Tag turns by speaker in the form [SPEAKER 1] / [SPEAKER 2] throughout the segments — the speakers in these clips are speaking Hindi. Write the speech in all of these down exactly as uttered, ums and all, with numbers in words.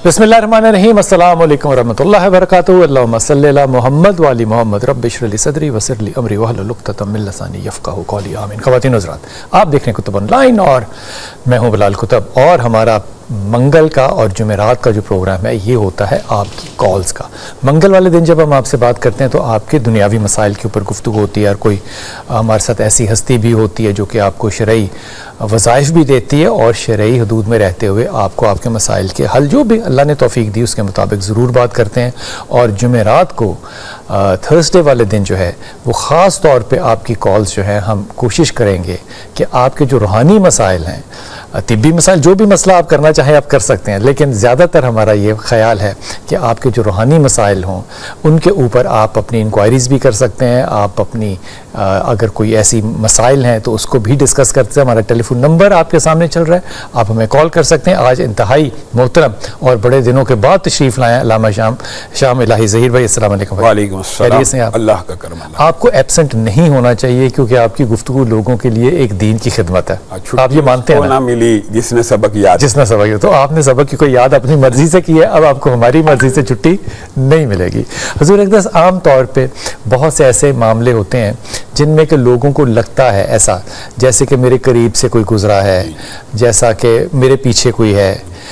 [SPEAKER 1] बिस्मिल्लाहिर्रहमानिर्रहीम अस्सलाम वालेकुम वरहमतुल्लाहि वबरकातुहू। अल्लाहुम्मा सल्लि अला मुहम्मद व आलि मुहम्मद। रब्बि इश्रह ली सदरी वयस्सिर ली अमरी वहलुल उक़दतम मिन लिसानी यफ़क़हू क़ौली। आमीन। ख़वातीन हज़रात, आप देख रहे हैं कुतुब ऑनलाइन और मैं हूँ बिलाल कुतुब, और हमारा मंगल का और जुमेरात का जो प्रोग्राम है ये होता है आपकी कॉल्स का। मंगल वाले दिन जब हम आपसे बात करते हैं तो आपके दुनियावी मसाइल के ऊपर गुफ्तगू होती है, और कोई हमारे साथ ऐसी हस्ती भी होती है जो कि आपको शरई वज़ाइफ भी देती है और शरई हदूद में रहते हुए आपको आपके मसाइल के हल जो भी अल्लाह ने तौफीक दी उसके मुताबिक ज़रूर बात करते हैं। और जुमेरात को थर्सडे वाले दिन जो है वो ख़ास तौर पे आपकी कॉल्स जो है हम कोशिश करेंगे कि आपके जो रूहानी मसाइल हैं, तिब्बी मसाइल, जो भी मसला आप करना चाहें आप कर सकते हैं, लेकिन ज़्यादातर हमारा ये ख्याल है कि आपके जो रूहानी मसाइल हों उनके ऊपर आप अपनी इंक्वायरीज़ भी कर सकते हैं। आप अपनी आ, अगर कोई ऐसी मसाइल हैं तो उसको भी डिस्कस करते हैं। हमारा टेलीफोन नंबर आपके सामने चल रहा है, आप हमें कॉल कर सकते हैं। आज इंतहाई मोहतरम और बड़े दिनों के बाद तशरीफ़ लाए अल्लामा शाम शाम इलाही ज़हीर भाई, अस्सलाम वालेकुम।
[SPEAKER 2] वालेकुम अस्सलाम। अल्लाह का करम।
[SPEAKER 1] आपको एब्सेंट नहीं होना चाहिए क्योंकि आपकी गुफ्तगू लोगों के लिए एक दीन की खिदमत है। आप ये मानते हैं ना?
[SPEAKER 2] मिली जिसने सबक याद
[SPEAKER 1] जिसने सबक याद, तो आपने सबक की कोई याद अपनी मर्जी से की है, अब आपको हमारी मर्जी से छुट्टी नहीं मिलेगी। हुजूर अक़दस, आम तौर पे बहुत से ऐसे मामले होते हैं जिनमें कि लोगों को लगता है ऐसा जैसे कि मेरे करीब से कोई गुजरा है, जैसा कि मेरे पीछे कोई है।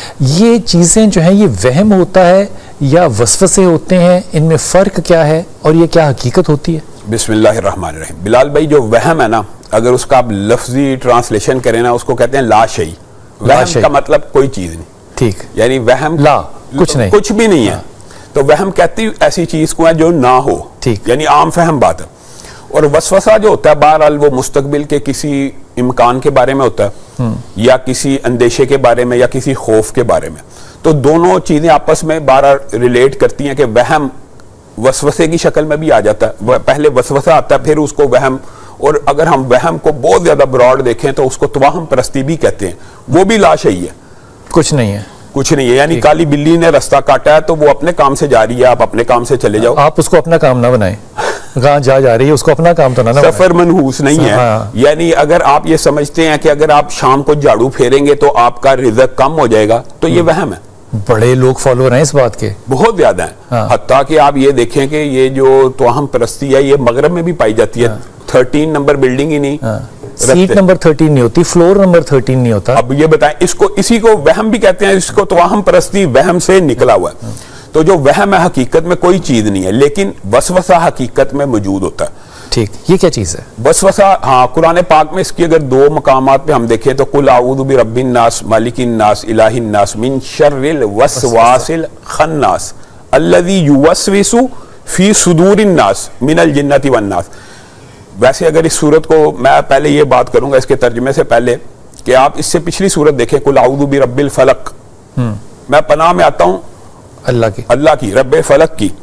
[SPEAKER 1] ये चीज़ें जो हैं ये वहम होता है या वसवसे होते हैं, इनमें फ़र्क क्या है और ये क्या हकीकत होती है?
[SPEAKER 2] बिस्मिल्लाहिर्रहमानिर्रहीम। बिलाल भाई, जो वहम है ना, अगर उसका आप लफ्जी ट्रांसलेशन करें ना, उसको कहते हैं ला शई। वहम का मतलब कोई चीज़ नहीं, ठीक, यानी वहम
[SPEAKER 1] ला कुछ नहीं,
[SPEAKER 2] कुछ भी नहीं है। तो वहम कहती ऐसी चीज़ को है जो ना हो, ठीक, यानी आम फहम बात है। और वसवसा जो होता है बहरहाल वो मुस्तकबिल के किसी इम्कान के बारे में होता है, या किसी अंदेशे के बारे में, या किसी खौफ के बारे में। तो दोनों चीजें आपस में बहरहाल रिलेट करती हैं कि वहम वसवसे की शक्ल में भी आ जाता है। पहले वसवसा आता है, फिर उसको वहम। और अगर हम वहम को बहुत ज्यादा ब्रॉड देखें तो उसको तवाहम परस्ती भी कहते हैं। वो भी लाश ही है,
[SPEAKER 1] कुछ नहीं है,
[SPEAKER 2] कुछ नहीं है। यानी काली बिल्ली ने रास्ता काटा है तो वो अपने काम से जा रही है, आप अपने काम से चले जाओ।
[SPEAKER 1] आप उसको अपना काम ना बनाएं, कहाँ जा जा रही है उसको अपना काम तो ना ना
[SPEAKER 2] सफर मनहूस नहीं है। हाँ। यानी अगर आप ये समझते हैं कि अगर आप शाम को झाड़ू फेरेंगे तो आपका रिज़्क कम हो जाएगा, तो ये वहम है।
[SPEAKER 1] बड़े लोग फॉलोअर हैं इस बात के, बहुत
[SPEAKER 2] ज्यादा हैं। हाँ। हत्ता कि आप ये देखें कि ये जो तवाहम परस्ती है ये मगरब में भी पाई जाती है। हाँ। थर्टीन नंबर बिल्डिंग ही नहीं, हाँ।
[SPEAKER 1] सीट नंबर थर्टीन नहीं होती, फ्लोर नंबर थर्टीन नहीं होता।
[SPEAKER 2] अब ये बताएं, इसको इसी को वहम भी कहते हैं, इसको तवाहम परस्ती वहम से निकला हुआ है। तो जो वहम है हकीकत में कोई चीज नहीं है, लेकिन वसवसा हकीकत में मौजूद होता है।
[SPEAKER 1] ठीक, ये क्या चीज है
[SPEAKER 2] वसवसा? हाँ, कुरान पाक में इसकी अगर दो मकामात पे हम देखें तो कुल आऊदु बि रब्बिन नास मालिकिन नास इलाहिन नास मिन शर्रिल वसवासिल खन्नास अल्लज़ी युवस्विसु फी सुदूरिन नास मिनल जिन्नति वन नास। वैसे अगर इस सूरत को मैं पहले ये बात करूंगा इसके तर्जुमे से पहले कि आप इससे पिछली सूरत देखें, कुल आऊदु बि रब्बिल फलक, मैं पनाह में आता हूं
[SPEAKER 1] अल्लाह की,
[SPEAKER 2] अल्लाह की, रब्बे फलक की।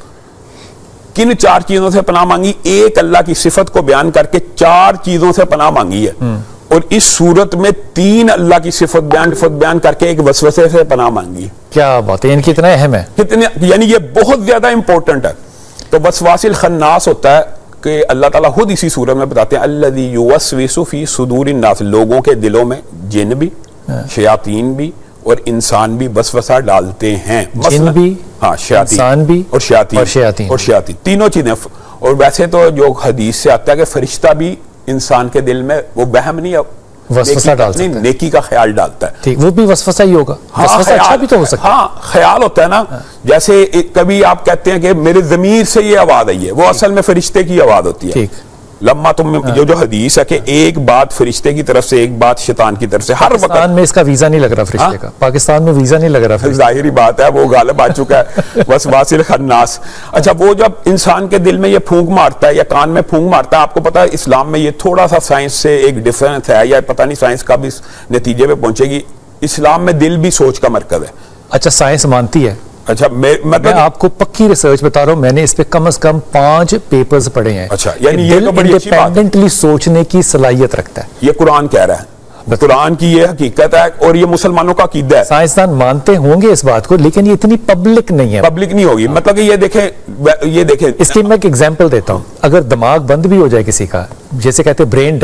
[SPEAKER 2] किन चार चीजों से पनाह मांगी? एक अल्लाह की सिफत को बयान करके चार चीजों से पनाह मांगी है। और इस सूरत में तीन अल्लाह की सिफत बयान सिफत बयान करके एक वसवसे से पनाह मांगी है।
[SPEAKER 1] क्या बात है, इनकी इतना अहम है,
[SPEAKER 2] कितने, यानी ये बहुत ज्यादा इंपॉर्टेंट है। तो वसवासिल खन्नास होता है कि अल्लाह ताला खुद इसी सूरत में बताते हैं अल्लज़ी युवस्विसु फी सुदूरिन नास, लोगों के दिलों में जिन भी, शयातीन भी और इंसान भी वसवसा डालते हैं।
[SPEAKER 1] जिन भी,
[SPEAKER 2] हाँ,
[SPEAKER 1] इंसान भी
[SPEAKER 2] और शयातीन,
[SPEAKER 1] और शयातीन
[SPEAKER 2] और शयातीन तीनों चीजें। और वैसे तो जो हदीस से आता है कि फरिश्ता भी इंसान के दिल में वो वहम नहीं,
[SPEAKER 1] वसवसा डाल सकता है,
[SPEAKER 2] नेकी का ख्याल डालता है।
[SPEAKER 1] ठीक, वो भी वसवसा ही होगा।
[SPEAKER 2] हाँ,
[SPEAKER 1] वसवसा अच्छा भी तो हो सकता है।
[SPEAKER 2] हाँ, ख्याल होता है ना। हाँ। जैसे कभी आप कहते हैं कि मेरे ज़मीर से ये आवाज आई है, वो असल में फरिश्ते की आवाज होती है। ठीक, लम्मा तुम हाँ। जो जो हदीस है कि एक बात फरिश्ते की तरफ से, एक बात शैतान की तरफ से। हर वक्त
[SPEAKER 1] पाकिस्तान में इसका वीजा नहीं लग रहा फरिश्ते का, पाकिस्तान में वीजा नहीं लग रहा,
[SPEAKER 2] जाहिरी बात है, वो गालिब आ चुका है वसवासिल खन्नास। अच्छा, वो जब इंसान के दिल में ये फूंक मारता है या कान में फूंक मारता है, आपको पता है इस्लाम में ये थोड़ा सा साइंस से एक डिफरेंस है, या पता नहीं साइंस का भी नतीजे पे पहुंचेगी। इस्लाम में दिल भी सोच का मरकज है।
[SPEAKER 1] अच्छा, साइंस मानती है?
[SPEAKER 2] अच्छा, मैं मतलब
[SPEAKER 1] मैं आपको पक्की रिसर्च बता रहा हूं, मैंने इस पे कम से कम पांच पेपर्स पढ़े हैं।
[SPEAKER 2] अच्छा, यानी ये तो बड़ी अच्छी बात है।
[SPEAKER 1] इंडिपेंडेंटली सोचने की सलाहियत रखता है,
[SPEAKER 2] ये कुरान कह रहा है, कुरान की ये हकीकत है और ये मुसलमानों का अकीदा है।
[SPEAKER 1] साइंसदान मानते होंगे इस बात को, लेकिन ये इतनी पब्लिक नहीं है,
[SPEAKER 2] पब्लिक नहीं होगी। मतलब कि ये देखें, ये देखें,
[SPEAKER 1] इसकी मैं एक एग्जांपल देता हूं। अगर दिमाग बंद भी हो जाए किसी का, जैसे कहते हैं ब्रेन डेड,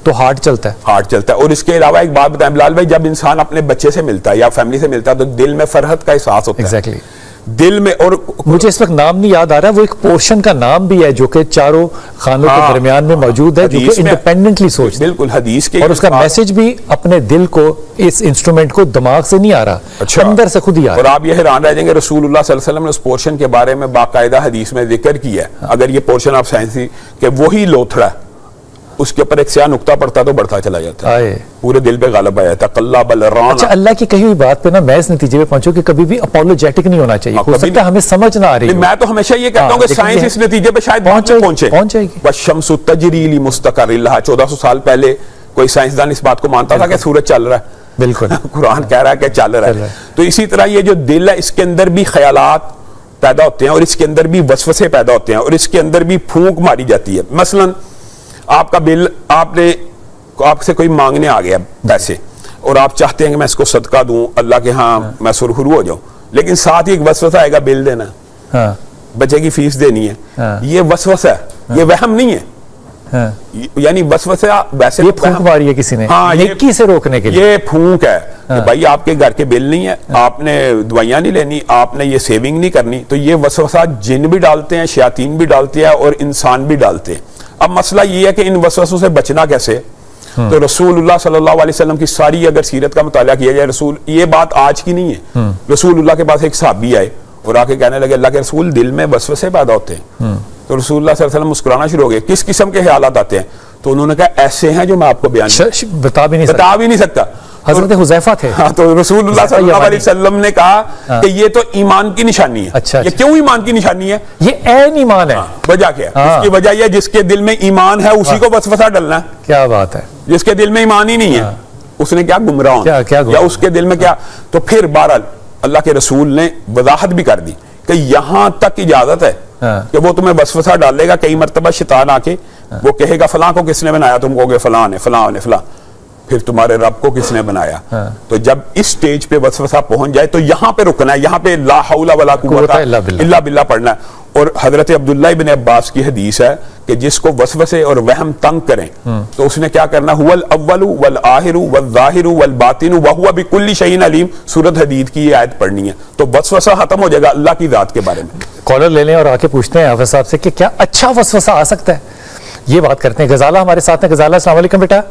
[SPEAKER 1] तो हार्ट चलता है,
[SPEAKER 2] हार्ट चलता है। और इसके अलावा एक बात बताएं बिलाल भाई, जब इंसान अपने बच्चे से मिलता है या फैमिली से मिलता है तो दिल में फरहत का एहसास होता
[SPEAKER 1] exactly.
[SPEAKER 2] है दिल में। और
[SPEAKER 1] मुझे इस वक्त नाम नहीं याद आ रहा, वो एक पोर्शन का नाम भी है जो कि चारों खानों हाँ, के दरमियान में मौजूद है, जो कि इंडिपेंडेंटली सोच,
[SPEAKER 2] बिल्कुल हदीस के,
[SPEAKER 1] और उसका मैसेज भी अपने दिल को, इस इंस्ट्रूमेंट को दिमाग से नहीं आ रहा, अच्छा, अंदर से खुद ही आ रहा।
[SPEAKER 2] और आप ये हैरान रह जाएंगे, रसूलुल्लाह सल्लल्लाहु अलैहि वसल्लम ने उस पोर्शन के बारे में बाकायदा हदीस में जिक्र किया है। हाँ। अगर ये पोर्शन आप साइंसी कि वही लोथड़ा उसके ऊपर एक स्याह नुक्ता पड़ता तो बढ़ता चला जाता है, पूरे दिल पे गालिब आ जाता। कल्ला बल राना।
[SPEAKER 1] अच्छा, अल्लाह की कही हुई बात पे ना मैं इस नतीजे पे पहुंचू कि कभी भी अपोलोजेटिक नहीं होना चाहिए। हो सकता है हमें समझ ना आ रही,
[SPEAKER 2] मैं तो हमेशा ये कहता हूं कि साइंस इस नतीजे पे शायद पहुंचे पहुंचे
[SPEAKER 1] पहुंच जाएगी।
[SPEAKER 2] बस शम्सु तजरी ली मुस्तक़रिल्लाह, चौदह सौ साल पहले कोई साइंसदान इस बात को मानता था कि सूरज चल रहा है,
[SPEAKER 1] बिल्कुल
[SPEAKER 2] कुरान कह रहा है कि चल रहा है। तो इसी तरह ये जो दिल है, इसके अंदर भी ख्यालात पैदा होते हैं और इसके अंदर भी वसवसे पैदा होते हैं और इसके अंदर भी फूंक मारी जाती है। मसलन आपका बिल, आपने आपसे कोई मांगने आ गया पैसे और आप चाहते हैं कि मैं इसको सदका दूं अल्लाह के यहाँ, हाँ। मैं सुरखरू हो जाऊं, लेकिन साथ ही एक वसवसा आएगा बिल देना, हाँ। बच्चे की फीस देनी है, हाँ। ये वसवसा है, हाँ। ये वहम नहीं है, हाँ। यानी वसवसा वैसे
[SPEAKER 1] ये फूंक मारी है किसी ने,
[SPEAKER 2] हाँ,
[SPEAKER 1] नेकी से रोकने के लिए,
[SPEAKER 2] ये फूंक है, हाँ। कि भाई आपके घर के बिल नहीं है, हाँ। आपने दवाइयां नहीं लेनी, आपने ये सेविंग नहीं करनी, तो ये वसवसा जिन भी डालते हैं, शयातीन भी डालते हैं और इंसान भी डालते हैं। अब मसला ये है कि इन वसवसों से बचना कैसे। तो रसूलुल्लाह सल्लल्लाहु अलैहि वसल्लम की सारी अगर सीरत का मुताला किया जाए, रसूल, ये बात आज की नहीं है। रसूलुल्लाह के पास एक सहाबी आए और आके कहने लगे, अल्लाह के रसूल, दिल में वसवसे पैदा होते हैं। तो रसूलुल्लाह सल्लल्लाहु अलैहि वसल्लम मुस्कुराना शुरू हो गए, किस किस्म के ख्यालात आते हैं? तो उन्होंने कहा ऐसे हैं जो मैं आपको बयान
[SPEAKER 1] बता भी नहीं
[SPEAKER 2] बता भी नहीं सकता।
[SPEAKER 1] हज़रत हुज़ैफा थे।
[SPEAKER 2] हाँ, तो रसूलुल्लाह सल्लल्लाहु अलैहि वसल्लम ने कहा हाँ। कि ये तो ईमान की निशानी है।
[SPEAKER 1] अच्छा,
[SPEAKER 2] ये क्यों ईमान की निशानी है?
[SPEAKER 1] ये ऐन ईमान है।
[SPEAKER 2] हाँ, वजह क्या है?
[SPEAKER 1] हाँ।
[SPEAKER 2] उसकी वजह यह जिसके दिल में ईमान है उसी को वसवसा डलना है।
[SPEAKER 1] क्या बात है।
[SPEAKER 2] जिसके दिल में ईमान ही नहीं है, हाँ। उसने क्या गुमराह होना,
[SPEAKER 1] क्या, क्या
[SPEAKER 2] या उसके दिल में क्या। तो फिर बहरहाल अल्लाह के रसूल ने वजाहत भी कर दी कि यहां तक इजाजत है कि वो तुम्हें वसवसा डालेगा। कई मरतबा शैतान आके वो कहेगा, फलां को किसने बनाया? तुम कहोगे फलां ने, फलां ने, फलां। फिर तुम्हारे रब को किसने बनाया? हाँ। तो जब इस स्टेज पे वसवसा पहुंच जाए तो यहां पे रुकना है, यहां पे ला हौला वला कुव्वता इल्ला बिल्लाह पढ़ना है। और हजरत अब्दुल्लाह इब्न अब्बास की हदीस है कि जिसको वसवसे और वहम तंग करें तो उसने क्या करना, हुवल अव्वलु वल आखिरु वल ज़ाहिरु वल बातिनु व हुवा बिकुल्लि शैइन अलीम, सूरत हदीद की ये आयत पढ़नी है तो वसवसा खत्म हो जाएगा अल्लाह की जात के बारे में।
[SPEAKER 1] कॉलर ले लें और आके पूछते हैं हाफिज साहब से कि क्या अच्छा वसवसा आ सकता है, ये बात करते हैं। गजाला हमारे साथ है। गजाला, अस्सलाम वालेकुम बेटा।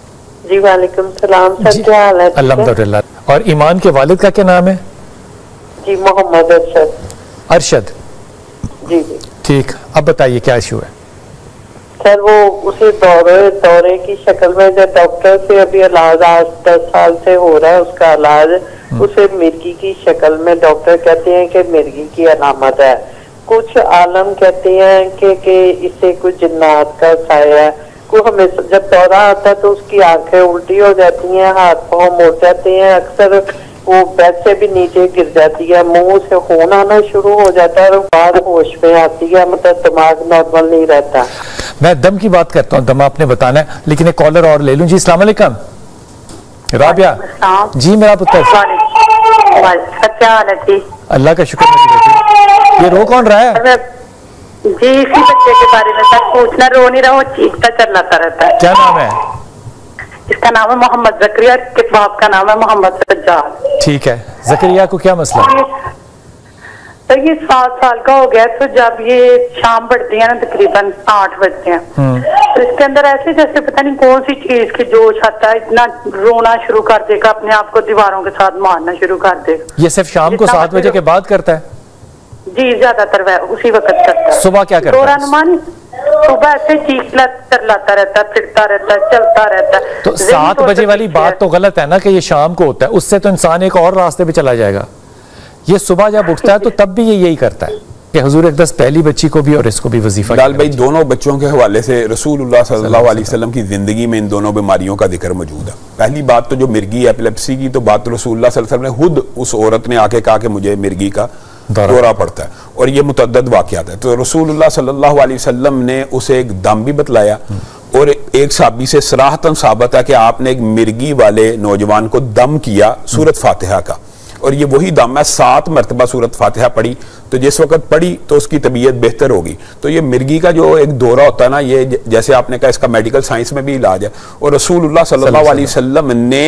[SPEAKER 3] जी वालेकुम सलाम सर, क्या हाल है?
[SPEAKER 1] अल्हम्दुलिल्लाह। और ईमान के वालिद का क्या नाम है?
[SPEAKER 3] जी मोहम्मद अरशद।
[SPEAKER 1] अरशद,
[SPEAKER 3] जी जी
[SPEAKER 1] ठीक। अब बताइए क्या इशू है?
[SPEAKER 3] सर वो उसे दौरे दौरे की शक्ल में जो डॉक्टर से अभी इलाज आज दस साल से हो रहा है, उसका इलाज उसे मिर्गी की शक्ल में, डॉक्टर कहते हैं कि मिर्गी की अलामत है। कुछ आलम कहते हैं कि, कि इसे कुछ जिन्नात का साया है। को हमें जब दौरा आता है तो उसकी आंखें उल्टी हो जाती हैं, हाथ पांव मोड़ जाते हैं, अक्सर वो बेड से भी नीचे गिर जाती है, मुंह से खून आना शुरू हो जाता है और बाद होश में आती है, मतलब दिमाग नॉर्मल नहीं रहता।
[SPEAKER 1] मैं दम की बात करता हूँ, दम आपने बताना है, लेकिन एक कॉलर और ले लूं। जी अस्सलाम वालेकुम। राबिया जी, मेरा पुत्र।
[SPEAKER 3] क्या हाल है जी?
[SPEAKER 1] अल्लाह का शुक्र मेरी बेटी। ये रो कौन रहा है?
[SPEAKER 3] जी इसी बच्चे के बारे में सर पूछना, रो नहीं रहा, वो चीखता चिल्लाता रहता है।
[SPEAKER 1] क्या नाम है
[SPEAKER 3] इसका? नाम है मोहम्मद ज़करिया, इसके बाप का नाम है मोहम्मद सज्जाद।
[SPEAKER 1] ठीक है। ज़करिया को क्या मसला है?
[SPEAKER 3] तो ये सात साल का हो गया, तो जब ये शाम बढ़ती है ना तकरीबन आठ बजते हैं, तो इसके अंदर ऐसे जैसे पता नहीं कौन सी चीज की जोश आता है, इतना रोना शुरू कर देगा, अपने आप को दीवारों के साथ मारना शुरू कर देगा।
[SPEAKER 1] ये सिर्फ शाम को सात बजे के बाद करता है?
[SPEAKER 3] जी ज्यादातर वह उसी वक्त करता है।
[SPEAKER 1] सुबह क्या करता है?
[SPEAKER 3] सुबह ऐसे चीखता चिल्लाता रहता है, फिरता रहता है, चलता रहता है।
[SPEAKER 1] तो सात बजे वाली बात तो गलत है ना कि ये शाम को होता है, उससे तो इंसान एक और रास्ते पे चला जाएगा। ये सुबह जब उठता है तो तब भी ये यही करता है कि हुजूर अक़दस पहली बच्ची को भी और इसको भी वजीफा।
[SPEAKER 2] लाल भाई, दोनों बच्चों के हवाले से रसूलुल्लाह सल्लल्लाहु अलैहि वसल्लम की जिंदगी में इन दोनों बीमारियों का जिक्र मौजूद है। पहली बात तो जो मिर्गी एपिलेप्सी की, तो बात तो रसूलुल्लाह सल्लल्लाहु अलैहि वसल्लम ने खुद उस औरत ने आके कहा कि मुझे मिर्गी का दौरा पड़ता है, और ये मुतअद्दिद वाक़यात है। तो रसूलुल्लाह सल्लल्लाहु अलैहि वसल्लम ने उसे एक दम भी बतलाया, और एक साहबी से सराहतन साबित है कि आपने एक मिर्गी वाले नौजवान को दम किया सूरत फातिहा का। और ये वही दम है। सात मरतबा सूरत फातिहा पढ़ी तो जिस वक्त पढ़ी तो उसकी तबीयत बेहतर होगी। तो ये मिर्गी का जो एक दौरा होता है ना, ये जैसे आपने कहा इसका मेडिकल साइंस में भी इलाज है, और रसूलुल्लाह सल्लल्लाहु अलैहि वसल्लम ने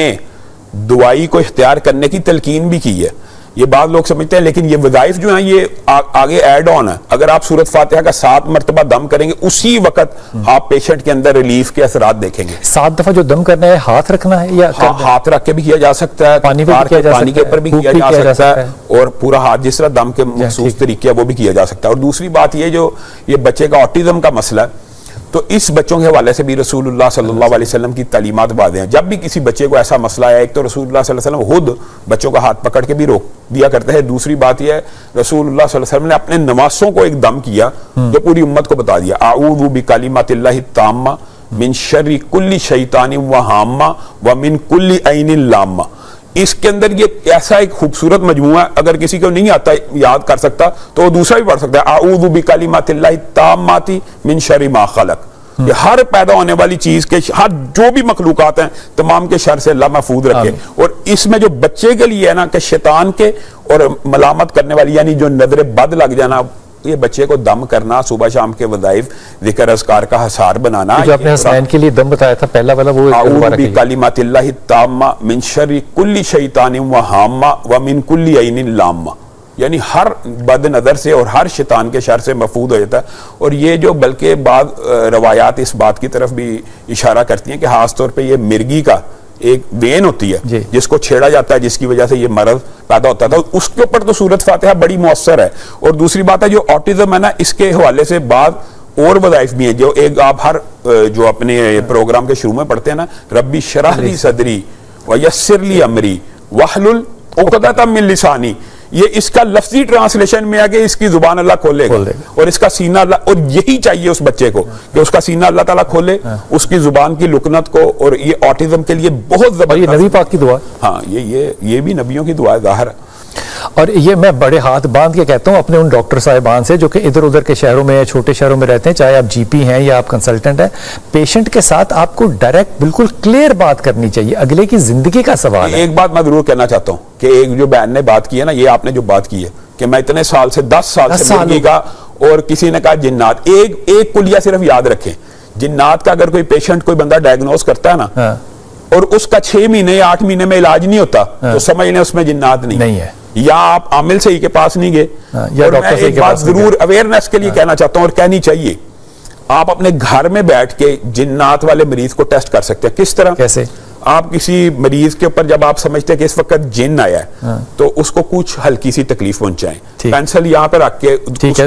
[SPEAKER 2] दुआई को इख्तियार करने की तलकीन भी की है। ये बात लोग समझते हैं, लेकिन ये वज़ाइफ जो हैं ये आ, आगे ऐड ऑन है। अगर आप सूरत फातिहा का सात मरतबा दम करेंगे उसी वक्त आप पेशेंट के अंदर रिलीफ के असरात देखेंगे।
[SPEAKER 1] सात दफा जो दम करना है हाथ रखना है या
[SPEAKER 2] हाँ, हाथ रख के भी किया जा सकता है,
[SPEAKER 1] पानी पे किया जा
[SPEAKER 2] पानी के ऊपर भी किया जा सकता है, और पूरा हाथ जिस तरह दम के मखसूस तरीके है वो भी किया जा सकता है। और दूसरी बात ये जो ये बच्चे का ऑटिज्म का मसला है, तो इस बच्चों के हवाले से भी रसूलुल्लाह सल्लल्लाहु अलैहि वसल्लम की तालीमात वाज़ेह हैं। जब भी किसी बच्चे को ऐसा मसला है, एक तो रसूलुल्लाह सल्लल्लाहु अलैहि वसल्लम खुद बच्चों का हाथ पकड़ के भी रोक दिया करते हैं। दूसरी बात यह है रसूलुल्लाह सल्लल्लाहु अलैहि वसल्लम ने अपने नमाज़ों को एक दम किया जो पूरी उम्मत को बता दिया, आऊज़ु बिकलिमातिल्लाहि ताम्मा मिन शर्रि कुल्ली शैतानिन व हाम्मा व मिन कुल्ली ऐनिन लाम्मा। इसके अंदर ये ऐसा एक खूबसूरत मजमूआ, अगर किसी को नहीं आता याद कर सकता तो वो दूसरा भी पढ़ सकता है, आऊज़ु बिकलिमातिल्लाहि ताम्माति मिन शर्रि मा खलक। ये हर पैदा होने वाली चीज के, हर जो भी मखलूकात हैं तमाम के शर से अल्लाह महफूज रखे। और इसमें जो बच्चे के लिए है ना कि शैतान के और मलामत करने वाली यानी जो नजर बद लग जाना, ये बच्चे को दम करना, सुबह शाम के वज़ाइफ ज़िक्र अज़कार का हसार बनाना,
[SPEAKER 1] जो आपने हसनैन के लिए दम बताया था पहला वाला, वो
[SPEAKER 2] आऊज़ु बिकलिमातिल्लाहि ताम्मा मिन शर्रि कुल्ली शैतानिन व हाम्मा व मिन कुल्ली ऐनिन लाम्मा, यानी हर बद नज़र से और हर शैतान के शर से महफूज हो जाता है। और ये जो बल्कि बाद रवायात इस बात की तरफ भी इशारा करती हैं कि खास तौर पे ये मिर्गी का एक वेन होती है जिसको छेड़ा जाता है, जिसकी वजह से ये मरज पैदा होता है, तो उसके ऊपर तो सूरत फातिहा बड़ी मुअस्सर है। और दूसरी बात है जो ऑटिज्म है ना, इसके हवाले से बाद और वज़ाइफ भी हैं जो एक आप हर जो अपने प्रोग्राम के शुरू में पढ़ते हैं ना, रब्बी शरह ली सदरी व यस्सिर ली अमरी वहलुल उक़दतम मिन लिसानी, ये इसका लफ्जी ट्रांसलेशन में आगे इसकी जुबान अल्लाह खोलेगा खोले। और इसका सीना अल्लाह, और यही चाहिए उस बच्चे को कि उसका सीना अल्लाह ताला खोले, उसकी जुबान की लुकनत को। और ये ऑटिज्म के लिए बहुत जबरदस्त,
[SPEAKER 1] ये नबी पाक की दुआ,
[SPEAKER 2] हाँ ये ये ये भी नबियों की दुआ ज़ाहिर है।
[SPEAKER 1] और ये मैं बड़े हाथ बांध के कहता हूँ अपने उन डॉक्टर साहिबान से जो कि इधर उधर के शहरों में या छोटे शहरों में रहते हैं, चाहे आप जीपी हैं या आप कंसल्टेंट हैं, पेशेंट के साथ आपको डायरेक्ट बिल्कुल क्लियर बात करनी चाहिए, अगले की जिंदगी का सवाल है।
[SPEAKER 2] एक बात मैं जरूर कहना चाहता हूँ कि एक जो बहन ने बात की है ना, ये आपने जो बात की है कि मैं इतने साल से दस साल से मिर्गी का, और किसी ने कहा जिन्नात, एक एक कुलिया सिर्फ याद रखें, जिन्नात का अगर कोई पेशेंट कोई बंदा डायग्नोज करता है ना, हाँ। और उसका छह महीने या आठ महीने में इलाज नहीं होता, हाँ। तो समझ लें उसमें जिन्नात नहीं, नहीं है, या आप आमिल सही के पास नहीं गए। और मैं एक बात जरूर अवेयरनेस के लिए हाँ। कहना चाहता हूं और कहनी चाहिए, आप अपने घर में बैठ के जिन्नात वाले मरीज को टेस्ट कर सकते हैं। किस तरह?
[SPEAKER 1] कैसे?
[SPEAKER 2] आप किसी मरीज के ऊपर जब आप समझते हैं कि इस वक्त जिन आया है, हाँ। तो उसको कुछ हल्की सी तकलीफ पहुंचाएं, पेंसिल यहाँ पे रख के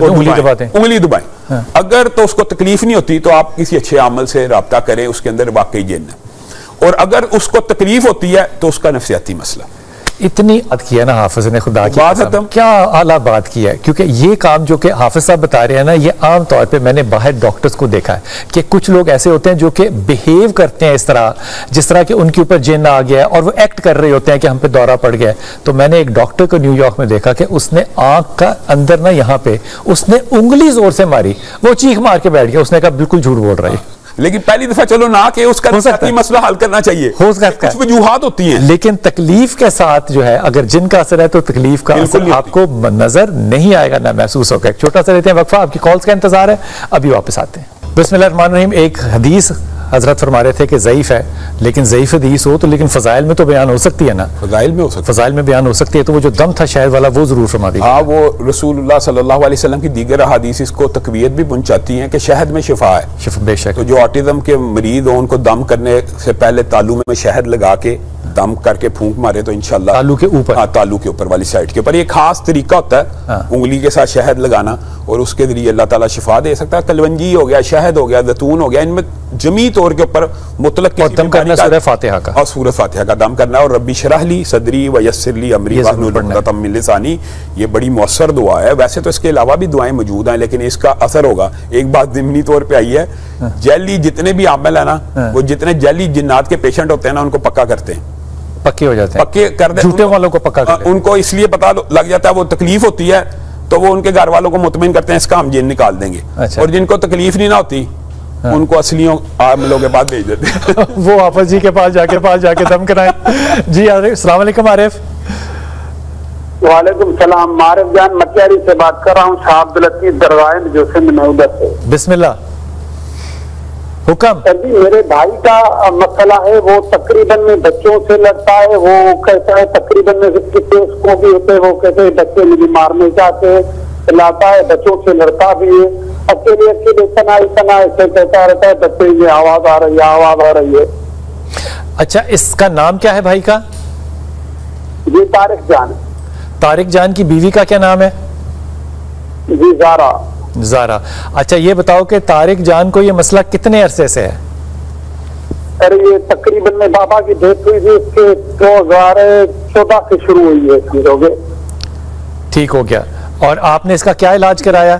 [SPEAKER 2] उंगली दबाएं, हाँ। अगर तो उसको तकलीफ नहीं होती तो आप किसी अच्छे आमल से राब्ता करें, उसके अंदर वाकई जिन है। और अगर उसको तकलीफ होती है तो उसका नफ्सियाती मसला।
[SPEAKER 1] इतनी बात किया ना हाफिज ने, खुदा की कसम क्या आला बात की है, क्योंकि ये काम जो कि हाफिज साहब बता रहे हैं ना, ये आम तौर पे मैंने बाहर डॉक्टर्स को देखा है कि कुछ लोग ऐसे होते हैं जो कि बिहेव करते हैं इस तरह जिस तरह कि उनके ऊपर जिन्न आ गया है और वो एक्ट कर रहे होते हैं कि हम पे दौरा पड़ गया है। तो मैंने एक डॉक्टर को न्यूयॉर्क में देखा कि उसने आंख का अंदर ना यहाँ पे उसने उंगली जोर से मारी, वो चीख मार के बैठ गया, उसने कहा बिल्कुल झूठ बोल रही है।
[SPEAKER 2] लेकिन पहली दफा चलो ना कि उसका मसला हल करना चाहिए, हो सकता है, कुछ वजूहात होती हैं,
[SPEAKER 1] लेकिन तकलीफ के साथ जो है अगर जिन का असर है तो तकलीफ का असर आपको नजर नहीं आएगा, ना महसूस होगा। एक छोटा सा लेते हैं वक्फा, आपकी कॉल्स का इंतजार है, अभी वापस आते हैं। बिस्मिल्लाहिर्रहमानिर्रहीम। एक हदीस हजरत फरमा रहे थे कि ज़ईफ है, लेकिन ज़ईफ हदीस हो तो लेकिन फजाइल में तो बयान हो सकती है ना,
[SPEAKER 2] फजाइल में हो सकती है,
[SPEAKER 1] फजाइल में बयान हो सकती है। तो वो जो दम था शहद वाला वो जरूर फरमा दी।
[SPEAKER 2] हाँ, वो रसूलुल्लाह सल्लल्लाहु अलैहि वसल्लम की दीगर हदीस इसको तकवीयत भी पहुंचाती हैं कि शहद में शिफा है,
[SPEAKER 1] शिफा बेशक।
[SPEAKER 2] तो जो ऑटिज्म के मरीज हो उनको दम करने से पहले तालू में शहद लगा के दम करके फूंक मारे तो इंशाल्लाह
[SPEAKER 1] तालू के ऊपर,
[SPEAKER 2] हाँ तालू के ऊपर वाली साइड के ऊपर, ये खास तरीका होता है, हाँ। उंगली के साथ शहद लगाना और उसके जरिए अल्लाह ताला शिफा दे सकता है। कलवंजी हो गया, शहद हो गया, जैतून हो गया, इनमें जमी तौर के ऊपर मुतलक
[SPEAKER 1] दम करना सूरह फातिहा का
[SPEAKER 2] और सूरह फातिहा का दम करना, और रब्बी शरह ली सदरी व यस्सिर ली अमरी वहलुल उक़दतम मिन लिसानी, ये बड़ी मौसर दुआ है। वैसे तो इसके अलावा भी दुआएं मौजूद हैं, लेकिन इसका असर होगा। एक बात ज़िम्नी तौर पे आई है, जैली जितने भी आमिल है ना, वो जितने जैली जिन्नात के पेशेंट होते हैं ना, उनको पक्का करते हैं,
[SPEAKER 1] पक्के हो जाते हैं,
[SPEAKER 2] पक्के कर दे,
[SPEAKER 1] झूठे वालों को पक्का कर
[SPEAKER 2] उनको इसलिए पता लग जाता है, वो तकलीफ होती है तो वो उनके घर वालों को मुतमिन करते हैं इसका हम जिन निकाल देंगे। अच्छा। और जिनको तकलीफ नहीं ना होती, हाँ। उनको असलियों आमिलों के पास भेज देते हैं
[SPEAKER 1] वो आपस जी के पास जाके पास जाके दम कराएं। जी अस्सलाम वालेकुम आरिफ।
[SPEAKER 4] वालेकुम सलाम, मारिफ जान मटियारी से बात कर रहा हूँ, शाह अब्दुल लतीफ दरगाह जो सिंध में उधर से।
[SPEAKER 1] बिस्मिल्लाह, हुक्म।
[SPEAKER 4] सर जी, मेरे भाई का मसला है, वो तकरीबन में बच्चों से लड़ता है। वो कहता है तकरीबन में जिसके केस को भी होते हैं, वो कहते हैं बच्चे मुझे मारने जाते, लाता है, बच्चों से लड़ता भी है। अकेले अकेले तना तना ऐसे कहता रहता है, बच्चे ये आवाज आ रही है, आवाज आ रही है।
[SPEAKER 1] अच्छा, इसका नाम क्या है भाई का?
[SPEAKER 4] जी तारिक जान।
[SPEAKER 1] तारिक जान की बीवी का क्या नाम है?
[SPEAKER 4] जी ज़ारा।
[SPEAKER 1] ज़ारा। अच्छा, ये बताओ कि तारिक जान को ये मसला कितने अरसे से है?
[SPEAKER 4] अरे ये तकरीबन में बाबा की डेथ हुई थी, इसके दो हजार चौदह से शुरू हुई है चीजों।
[SPEAKER 1] ठीक हो गया। और आपने इसका क्या इलाज कराया?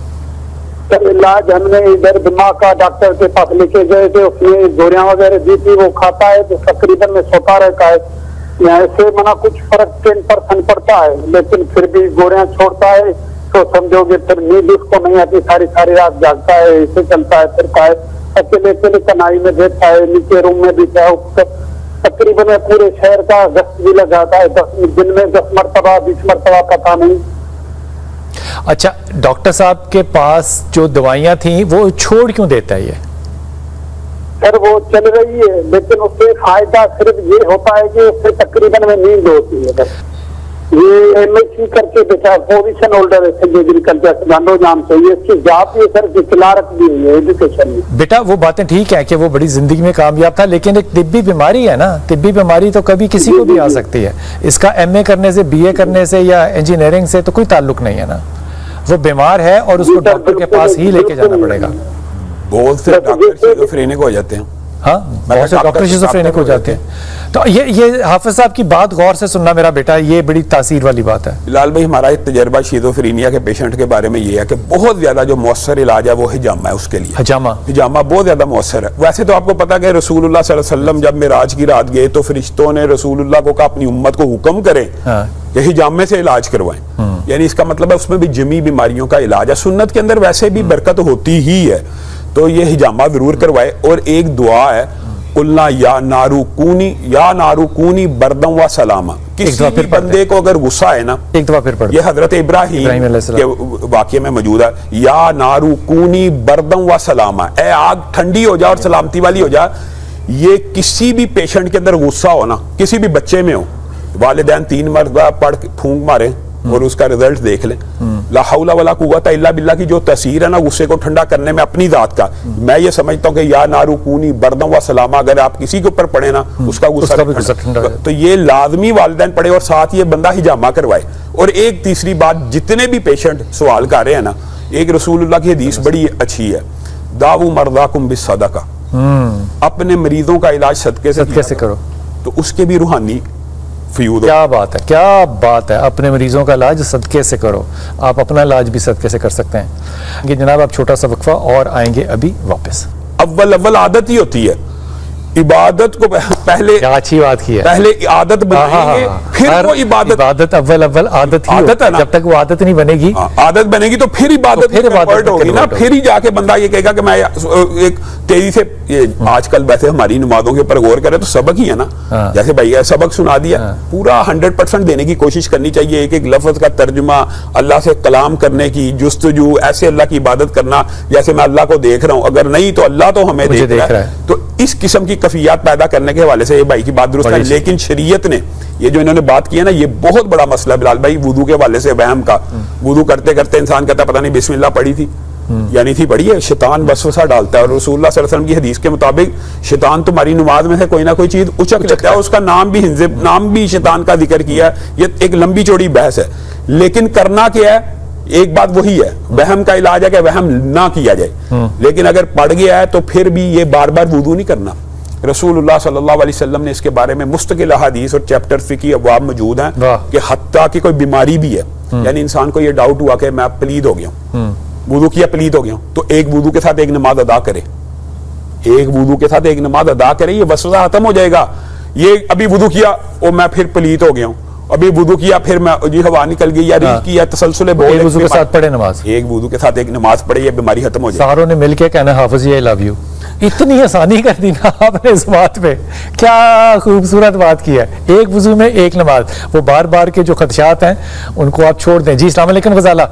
[SPEAKER 4] सर इलाज हमने इधर दिमाग का डॉक्टर के पास लेके गए थे, उसने गोलियां वगैरह दी थी, वो खाता है तो तकरीबन में सोता रहता है। यहाँ से मना कुछ फर्क टेन परसेंट पड़ता है, लेकिन फिर भी गोलियां छोड़ता है तो समझोगे फिर नींद उसको नहीं आती, सारी सारी रात जागता है, ऐसे चलता है फिरता है, अकेले अकेले कनाई में बैठता है, नीचे रूम में भी जाओ। तकरीबन पूरे शहर का गश्त भी लगाता है, दस दिन में दस मरतबा बीस मरतबा, पता नहीं।
[SPEAKER 1] अच्छा, डॉक्टर साहब के पास जो दवाइयां थी वो छोड़ क्यों देता है ये?
[SPEAKER 4] सर वो चल रही है, लेकिन उससे फायदा सिर्फ ये होता है कि उससे तकरीबन में नींद होती है। बस ये एमएससी करके बेटा पोजीशन होल्डर है एग्रीकल्चर गांडो नाम से, ये इसकी जात ये सर क्लार्क भी है एजुकेशन में।
[SPEAKER 1] बेटा वो बातें ठीक है कि वो बड़ी जिंदगी में कामयाब था, लेकिन एक तिब्बी बीमारी है ना, तिब्बी बीमारी तो कभी किसी को भी आ सकती है। इसका एमए करने से, बीए करने से या इंजीनियरिंग से तो कोई ताल्लुक नहीं है ना। वो बीमार है और उसको डॉक्टर के पास ही लेके जाना पड़ेगा।
[SPEAKER 2] बहुत से डॉक्टर शिज़ोफ्रेनिक हो जाते हैं।
[SPEAKER 1] हाँ, बहुत से डॉक्टर शिज़ोफ्रेनिक हो जाते हैं। तो ये ये हाफिज साहब की बात गौर से सुनना मेरा बेटा, ये बड़ी तासीर वाली बात है।
[SPEAKER 2] बिलाल भाई, हमारा एक तजर्बा शिज़ोफ्रेनिया के पेशेंट के बारे में ये है कि बहुत ज्यादा जो मौसर इलाज है वो हिजामा है उसके लिए।
[SPEAKER 1] हिजामा
[SPEAKER 2] हिजामा बहुत ज्यादा मौसर है। वैसे तो आपको पता है रसूलुल्लाह सल्लल्लाहु अलैहि वसल्लम जब मेराज की रात गए तो फरिश्तों ने रसूलुल्लाह को कहा अपनी उम्मत को हुक्म करें कि हिजामे से इलाज करवाएं। यानी इसका मतलब है उसमें भी जमी बीमारियों का इलाज है। सुन्नत के अंदर वैसे भी बरकत होती ही है, तो ये हिजामा जरूर करवाए। और एक दुआ है, कुल्ला या नारू कूनी या नारू कूनी बरदम व सलामा। किसी भी बंदे को अगर गुस्सा है ना,
[SPEAKER 1] एक दफा फिर पढ़,
[SPEAKER 2] ये हजरत इब्राहिम के वाक्य में मौजूद है, या नारू कूनी बरदम व सलामा, ए आग ठंडी हो जा और सलामती वाली हो जा। ये किसी भी पेशेंट के अंदर गुस्सा हो ना, किसी भी बच्चे में हो, वालिदैन तीन मरतबा पढ़ फूंक मारे और उसका रिजल्ट देख लें। ला हौला वला कुव्वता इल्ला बिल्लाह की जो तसीर है ना गुस्से को ठंडा करने में अपनी जात का, मैं ये समझता हूँ कि या नारू कूनी बरदम व सलामा, अगर आप किसी के ऊपर पढ़े ना उसका गुस्सा ठंडा, तो ये लाजमी वालिदैन पढ़े और साथ ये बंदा हिजामा करवाए। और एक तीसरी बात, जितने भी पेशेंट सवाल कर रहे हैं ना, एक रसूलुल्लाह की हदीस बड़ी अच्छी है, दावू मर्दाकुम बिस्सदका, अपने मरीजों का इलाज सदके से
[SPEAKER 1] सदके से करो,
[SPEAKER 2] तो उसके भी रूहानी फ्यूद।
[SPEAKER 1] क्या बात है, क्या बात है, अपने मरीजों का इलाज सदके से करो। आप अपना इलाज भी सदके से कर सकते हैं। कि जनाब आप छोटा सा वक्फा और आएंगे अभी वापस।
[SPEAKER 2] अव्वल अव्वल आदत ही होती है, इबादत को पहले,
[SPEAKER 1] क्या अच्छी बात की है,
[SPEAKER 2] पहले आदत बनाएंगे फिर वो इबादत।
[SPEAKER 1] इबादत अव्वल अव्वल आदत ही
[SPEAKER 2] आदत है ना,
[SPEAKER 1] जब तक वो आदत नहीं बनेगी,
[SPEAKER 2] आदत बनेगी तो फिर इबादत
[SPEAKER 1] तो फिर इबादत
[SPEAKER 2] होगी ना, फिर ही जाके बंदा ये कहेगा कि मैं एक तेजी से। ये आजकल वैसे हमारी नमाजों के ऊपर गौर करें तो सबक ही है ना, जैसे भैया सबक सुना दिया, पूरा हंड्रेड परसेंट देने की कोशिश करनी चाहिए। एक एक लफ्ज का तर्जुमा, अल्लाह से कलाम करने की जुस्तजू, ऐसे अल्लाह की इबादत करना जैसे मैं अल्लाह को देख रहा हूँ, अगर नहीं तो अल्लाह तो हमें देख रहा है। तो इस किस्म की कफियात पैदा करने के हवाले से ये भाई की बात दुरुस्त है। लेकिन शरीयत ने ये जो इन्होंने बात की है ना, ये बहुत बड़ा मसला बिलाल भाई, वुदू के हवाले से वहम का। वुदू करते करते इंसान कहता पता नहीं बिस्मिल्लाह पढ़ी थी यानी थी पढ़ी है, शैतान वसवसा डालता है। और रसूलुल्लाह सल्लल्लाहु अलैहि वसल्लम की हदीस के मुताबिक शैतान तुम्हारी नमाज में से कोई ना कोई चीज उचक लेता है, उसका नाम भी हिंजे नाम भी शैतान का जिक्र किया है। ये एक लंबी चौड़ी बहस है, लेकिन करना क्या है, एक बात वही है, वहम का इलाज है कि वहम ना किया जाए। लेकिन अगर पड़ गया है तो फिर भी ये बार बार वुदू नहीं करना। रसूलुल्लाह सल्लल्लाहु अलैहि वसल्लम ने इसके बारे में मुस्तकिल हदीस और चैप्टर फिकी अबवाब मौजूद हैं कि हत्ता कि कोई बीमारी भी है, यानी इंसान को ये डाउट हुआ कि मैं पलीद हो गया हूं, वुदू किया पलीद हो गया हूं, तो एक वुदू के साथ एक नमाज अदा करे, एक वुदू के साथ एक नमाज अदा करे, ये वसवसा खत्म हो जाएगा। ये अभी वुदू किया और मैं फिर पलीद हो गया हूं अभी वुदू किया, फिर मैं जी हवा निकल गई या रील
[SPEAKER 1] हाँ।
[SPEAKER 2] किया, तसलसल बोल,
[SPEAKER 1] एक वुजू के साथ पढ़े नमाज,
[SPEAKER 2] एक वुदू के साथ एक नमाज पढ़ी, ये बीमारी खत्म हो जाए।
[SPEAKER 1] सारों ने मिलके कहना हाफिज आई लव यू। इतनी आसानी कर दी ना आपने इस बात पे, क्या खूबसूरत बात की है। एक वुजू में एक नमाज, वो बार बार के जो खदशात हैं उनको आप छोड़ दें। जी अस्सलाम वालेकुम गजाला।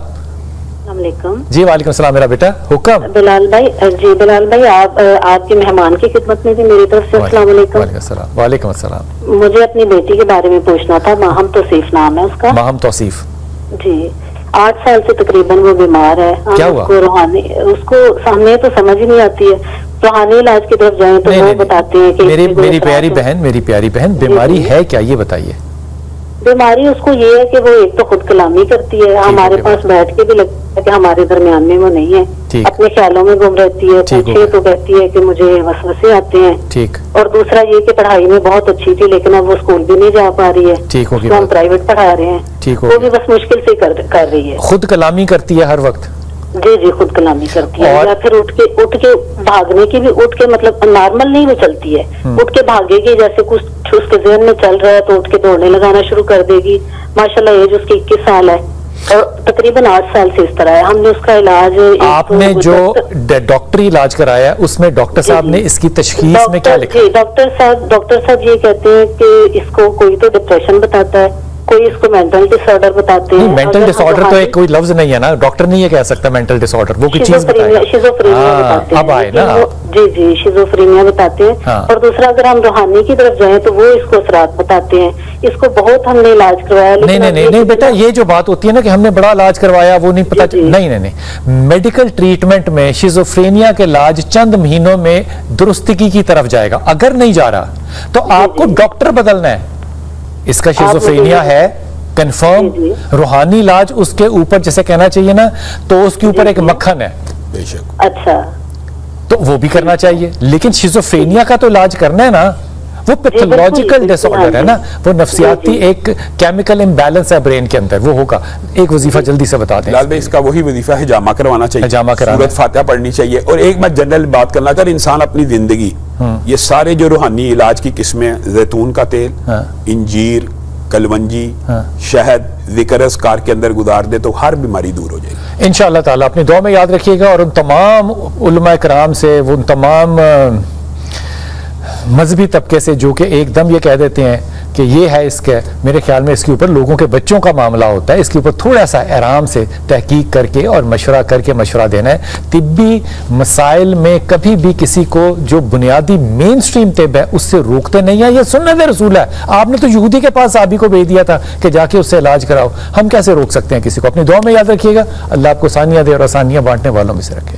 [SPEAKER 5] जी
[SPEAKER 1] वालेकुम सलाम मेरा बेटा, हुक्म।
[SPEAKER 5] बिलाल भाई, जी बिलाल भाई, आप आपके मेहमान की खिदमत में थी मेरी तरफ से अस्सलाम वालेकुम।
[SPEAKER 1] वालेकुम अस्सलाम।
[SPEAKER 5] मुझे अपनी बेटी के बारे में पूछना था, माहम तौसीफ नाम है उसका।
[SPEAKER 1] माहम तौसीफ
[SPEAKER 5] जी, आठ साल से तकरीबन वो बीमार है।
[SPEAKER 1] क्या हुआ?
[SPEAKER 5] उसको रूहानी, उसको सामने तो समझ ही नहीं आती है, रूहानी इलाज की तरफ जाए तो वो बताते हैं कि
[SPEAKER 1] मेरी मेरी प्यारी बहन मेरी प्यारी बहन बीमारी है क्या, ये बताइए।
[SPEAKER 5] बीमारी उसको ये है कि वो एक तो खुद कलामी करती है, हमारे पास बैठ के भी लगता है कि हमारे दरमियान में वो नहीं है, अपने ख्यालों में गुम रहती है, पूछे तो कहती है कि मुझे वसवसे आते हैं।
[SPEAKER 1] ठीक।
[SPEAKER 5] और दूसरा ये कि पढ़ाई में बहुत अच्छी थी लेकिन अब वो स्कूल भी नहीं जा पा रही है।
[SPEAKER 1] ठीक हो गया,
[SPEAKER 5] हम प्राइवेट पढ़ा रहे हैं।
[SPEAKER 1] ठीक हो
[SPEAKER 5] वो भी बस मुश्किल से कर, कर रही है।
[SPEAKER 1] खुद कलामी करती है हर वक्त?
[SPEAKER 5] जी जी, खुद कलामी करती है, या फिर उठ के उठ के भागने की भी, उठ के मतलब नॉर्मल नहीं वो चलती है, उठ के भागेगी, जैसे कुछ उसके ज़हन में चल रहा है तो उठ के दौड़ने लगाना शुरू कर देगी। माशाल्लाह एज उसकी इक्कीस साल है और तकरीबन आठ साल से इस तरह है। हमने उसका इलाज,
[SPEAKER 1] आपने जो डॉक्टरी इलाज कराया उसमें डॉक्टर साहब ने इसकी तशखीस में क्या लिखा?
[SPEAKER 5] जी डॉक्टर साहब डॉक्टर साहब ये कहते हैं कि इसको कोई तो डिप्रेशन बताता है, कोई इसको मेंटल डिसऑर्डर बताते हैं।
[SPEAKER 1] मेंटल डिसऑर्डर तो एक कोई लफ्ज नहीं है ना, डॉक्टर नहीं ये कह सकता मेंटल डिसऑर्डर, वो कोई चीज बताएगा।
[SPEAKER 5] शिज़ोफ्रेनिया बताते हैं।
[SPEAKER 1] अब आए ना,
[SPEAKER 5] जी जी, शिज़ोफ्रेनिया बताते हैं। हाँ। और दूसरा अगर हम रूहानी की तरफ जाएं तो वो इसको असरात बताते हैं। इसको बहुत हमने इलाज करवाया।
[SPEAKER 1] नहीं नहीं नहीं नहीं बेटा, ये जो बात होती है ना कि हमने बड़ा इलाज करवाया वो नहीं पता, नहीं नहीं नहीं, मेडिकल ट्रीटमेंट में शिज़ोफ्रेनिया के इलाज चंद महीनों में दुरुस्तगी की तरफ जाएगा। अगर नहीं जा रहा तो आपको डॉक्टर बदलना है। इसका शिज़ोफ्रेनिया है कंफर्म, रूहानी इलाज उसके ऊपर जैसे कहना चाहिए ना, तो उसके ऊपर एक मक्खन है
[SPEAKER 2] बेशक।
[SPEAKER 5] अच्छा,
[SPEAKER 1] तो वो भी करना चाहिए, लेकिन शिज़ोफ्रेनिया का तो इलाज करना है ना, वो पैथोलॉजिकल डिसऑर्डर है ना, वो नफ्सियाती एक केमिकल इम्बैलेंस है ब्रेन के अंदर, वो होगा। एक वजीफा जल्दी से बता दें।
[SPEAKER 2] लाल भाई, इसका वही वजीफा है, हिजामा करवाना चाहिए,
[SPEAKER 1] हिजामा कराना,
[SPEAKER 2] सूरत फातिहा पढ़नी चाहिए। और एक मैं जनरल बात करना, अगर इंसान अपनी जिंदगी ये सारे जो रूहानी इलाज की किस्में, जैतून का तेल, इंजीर, कलवंजी, शहद, जिक्र अस्कार के अंदर गुजार दे तो हर बीमारी दूर हो जाएगी
[SPEAKER 1] इंशाअल्लाह ताला। अपनी दुआ में याद रखिएगा और उन तमाम उलमा कराम से, उन तमाम मजहबी तबके से जो कि एकदम ये कह देते हैं कि ये है इसके, मेरे ख्याल में इसके ऊपर लोगों के बच्चों का मामला होता है, इसके ऊपर थोड़ा सा आराम से तहकीक करके और मशवरा करके मशवरा देना है। तिब्बी मसाइल में कभी भी किसी को जो बुनियादी मेन स्ट्रीम तिब है उससे रोकते नहीं है, ये सुन्नत रसूल है। आपने तो यहूदी के पास साहबी को भेज दिया था कि जाके उससे इलाज कराओ, हम कैसे रोक सकते हैं किसी को? अपनी दुआ में याद रखिएगा। अल्लाह आपको आसानियां दे और आसानियां बांटने वालों में से रखे।